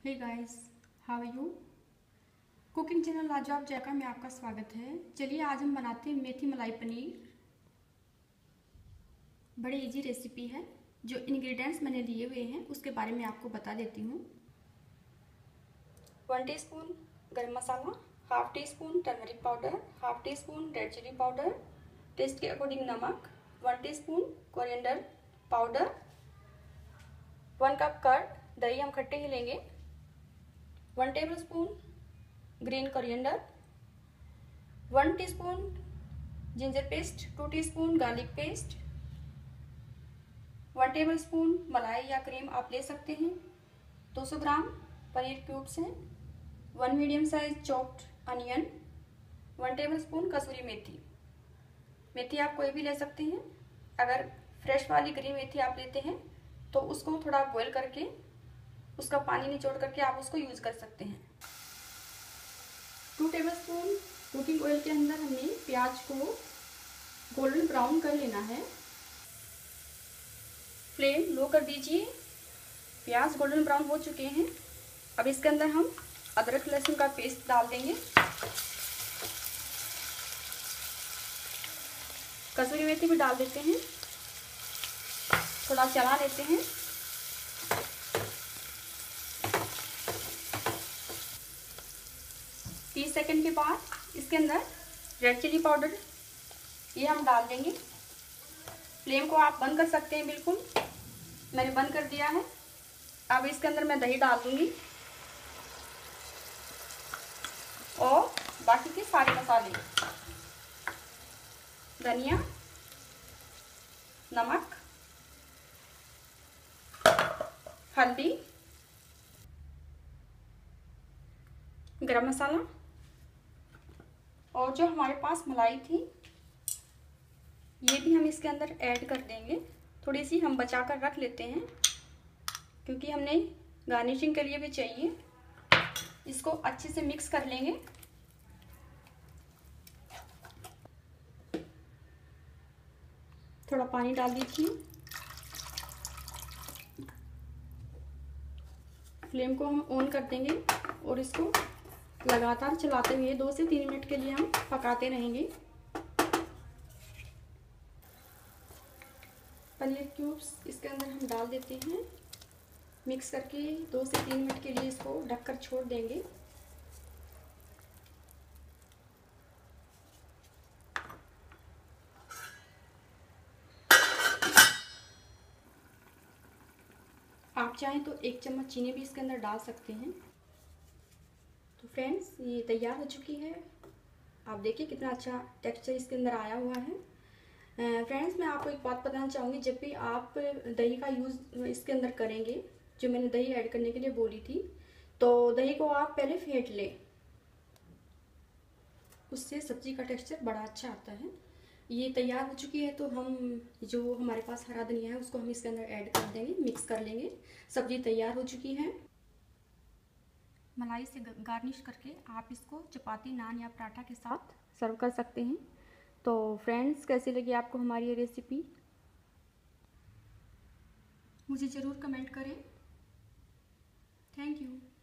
Hey guys, how are you. Cooking channel Lajawab Zayka में आपका स्वागत है। चलिए आज हम बनाते हैं मेथी मलाई पनीर। बड़ी इजी रेसिपी है। जो इंग्रेडिएंट्स मैंने लिए हुए हैं उसके बारे में आपको बता देती हूँ। 1 teaspoon garam masala, half teaspoon turmeric powder, half teaspoon red chilli powder, taste के अकॉर्डिंग नमक, 1 teaspoon coriander powder, 1 cup curd, दही हम खट्टे ही लेंगे, 1 tablespoon green coriander, 1 teaspoon ginger paste, 2 teaspoon garlic paste, 1 tablespoon मलाई या क्रीम आप ले सकते हैं, 200 ग्राम पनीर क्यूब्स हैं, 1 medium size chopped onion, 1 tablespoon kasuri methi. मेथी आप कोई भी ले सकते हैं। अगर फ्रेश वाली ग्रीन मेथी आप लेते हैं तो उसको थोड़ा बॉईल करके उसका पानी निचोड़ करके आप उसको यूज कर सकते हैं। 2 टेबलस्पून कुकिंग ऑयल के अंदर हमने प्याज को गोल्डन ब्राउन कर लेना है। फ्लेम लो कर दीजिए। प्याज गोल्डन ब्राउन हो चुके हैं। अब इसके अंदर हम अदरक लहसुन का पेस्ट डाल देंगे, कसूरी मेथी भी डाल देते हैं, थोड़ा चला लेते हैं। तीस सेकंड के बाद इसके अंदर रेड चिली पाउडर ये हम डाल देंगे। फ्लेम को आप बंद कर सकते हैं, बिल्कुल मैंने बंद कर दिया है। अब इसके अंदर मैं दही डाल दूंगी और बाकी के सारे मसाले, धनिया, नमक, हल्दी, गरम मसाला और जो हमारे पास मलाई थी ये भी हम इसके अंदर ऐड कर देंगे। थोड़ी सी हम बचा कर रख लेते हैं क्योंकि हमने गार्निशिंग के लिए भी चाहिए। इसको अच्छे से मिक्स कर लेंगे। थोड़ा पानी डाल दीजिए। फ्लेम को हम ऑन कर देंगे और इसको लगातार चलाते हुए 2 से 3 मिनट के लिए हम पकाते रहेंगे। पनीर क्यूब्स इसके अंदर हम डाल देते हैं। मिक्स करके 2 से 3 मिनट के लिए इसको ढककर छोड़ देंगे। आप चाहें तो 1 चम्मच चीनी भी इसके अंदर डाल सकते हैं। तो फ्रेंड्स ये तैयार हो चुकी है। आप देखिए कितना अच्छा टेक्सचर इसके अंदर आया हुआ है। फ्रेंड्स मैं आपको एक बात बताना चाहूँगी, जब भी आप दही का यूज़ इसके अंदर करेंगे, जो मैंने दही ऐड करने के लिए बोली थी, तो दही को आप पहले फेंट लें, उससे सब्जी का टेक्सचर बड़ा अच्छा आता है। ये तैयार हो चुकी है तो हम जो हमारे पास हरा धनिया है उसको हम इसके अंदर ऐड कर देंगे, मिक्स कर लेंगे। सब्जी तैयार हो चुकी है। मलाई से गार्निश करके आप इसको चपाती, नान या पराठा के साथ सर्व कर सकते हैं। तो फ्रेंड्स कैसी लगी आपको हमारी ये रेसिपी, मुझे ज़रूर कमेंट करें। Thank you.